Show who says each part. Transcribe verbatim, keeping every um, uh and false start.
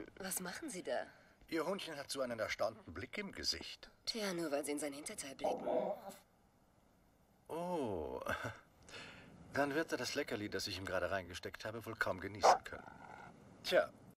Speaker 1: was machen Sie da?
Speaker 2: Ihr Hundchen hat so einen erstaunten Blick im Gesicht.
Speaker 1: Tja, nur weil Sie in sein Hinterteil blicken.
Speaker 2: Oh, dann wird er das Leckerli, das ich ihm gerade reingesteckt habe, wohl kaum genießen können. Tja,